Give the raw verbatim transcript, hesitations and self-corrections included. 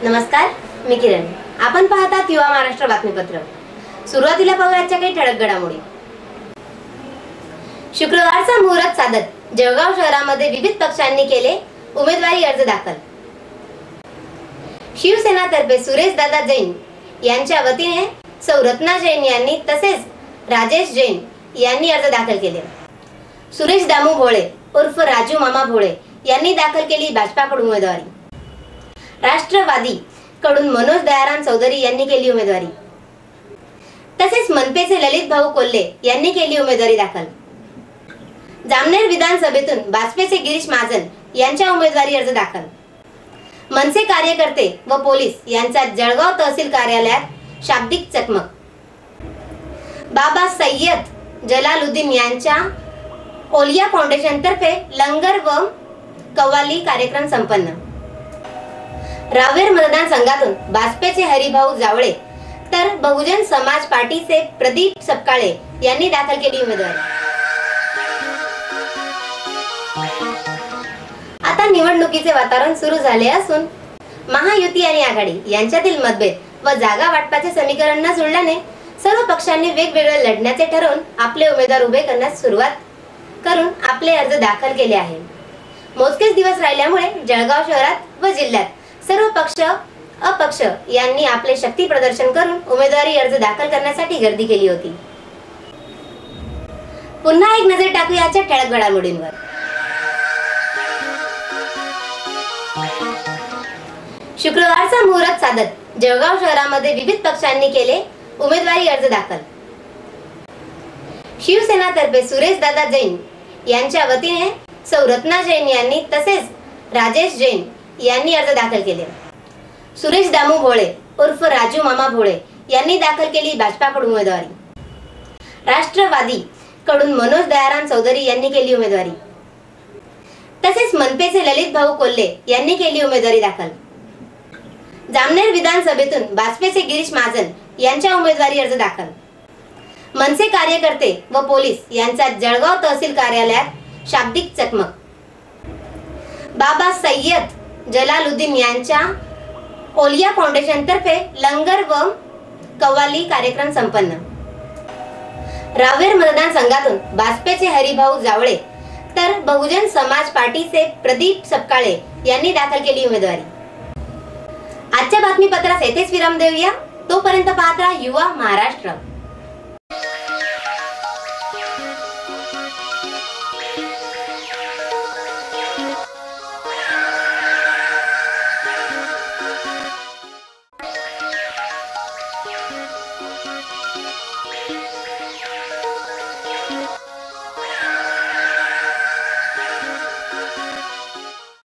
नमस्कार, मी किरण. आपण पाहतात युवा महाराष्ट्र बातमीपत्र. सुरुवातीला पाहूया आजच्या काही ठळक घडामोडी. शुक्रवारचा मुहूर्त साधत जळगाव शहरामध्ये विविध पक्षांनी केले उमेदवारी अर्ज दाखल. शिवसेनातर्फे सुरेश दादा जैन यांच्या वतीने सौ रत्ना जैन यांनी तसेच राजेश जैन यांनी अर्ज दाखल केले. सुरेश दामू भोळे उर्फ राजू मामा भोळे यांनी दाखल केली भाजपाकडून उमेदवारी. राष्ट्रवादी कडून मनोज दयाराम चौधरी यांनी केली उमेदवारी. तसेच मनपेचे ललित भाऊ कोल्हे यांनी केली उमेदवारी दाखल. जामनेर विधानसभेतून भाजपचे गिरीश महाजन यांच्या उमेदवारी अर्ज दाखल. मनसे कार्यकर्ते व पोलीस यांच्यात जळगाव तहसील कार्यालयात शाब्दिक चकमक. बाबा सय्यद जलालुद्दीन यांच्या ओलिया फाउंडेशन तर्फे लंगर व कव्वाली कार्यक्रम संपन्न. रावेर मतदान संघातून भाजपचे हरिभाऊ जावळे तर बहुजन समाज पार्टीचे प्रदीप सपकाळे यांनी दाखल केली उमेदवारी. आता निवडणुकीचे वातावरण सुरू झाले असून महायुती आणि आघाडी यांच्यातील मतभेद व जागा वाटपाचे समीकरण न जुळल्याने सर्व पक्षांनी वेगवेगळे लढण्याचे ठरवून आपले उमेदवार उभे करण्यास सुरुवात करून आपले अर्ज दाखल केले आहे. मोजकेच दिवस राहिल्यामुळे जळगाव शहरात व जिल्ह्यात सर्व पक्ष अपक्ष यांनी आपले शक्ती प्रदर्शन करून उमेदवारी अर्ज दाखल करण्यासाठी गर्दी केली होती. पुन्हा एक नजर टाकूया आजच्या ठळक घडामोडींवर. शुक्रवारचा मुहूर्त साधत जळगाव शहरामध्ये विविध पक्षांनी केले उमेदवारी अर्ज दाखल. शिवसेनातर्फे सुरेश दादा जैन यांच्या वतीने सौ रत्ना जैन यांनी तसेच राजेश जैन यांनी अर्ज दाखल केले. सुरेश दामू भोळे उर्फ राजू मामा भोळे यांनी दाखल केली भाजपाकडून उमेदवारी. राष्ट्रवादी कडून मनोज दयाराम चौधरी यांनी केली उमेदवारी. तसेच मनपेचे ललित भाऊ कोल्हे यांनी केली उमेदवारी दाखल. जामनेर विधानसभेतून भाजपचे गिरीश महाजन यांच्या उमेदवारी अर्ज दाखल. मनसे कार्यकर्ते व पोलीस यांच्यात जळगाव तहसील कार्यालयात शाब्दिक चकमक. बाबा सय्यद जलालुद्दीन यांच्या ओलिया फाउंडेशन तर्फे लंगर व कव्वाली कार्यक्रम संपन्न. रावेर मतदान संघातून भाजपचे हरिभाऊ जावळे तर बहुजन समाज पार्टीचे प्रदीप सपकाळे यांनी दाखल केली उमेदवारी. आजच्या बातमीपत्रास येथेच विराम देऊया. तोपर्यंत पाहत राहा युवा महाराष्ट्र.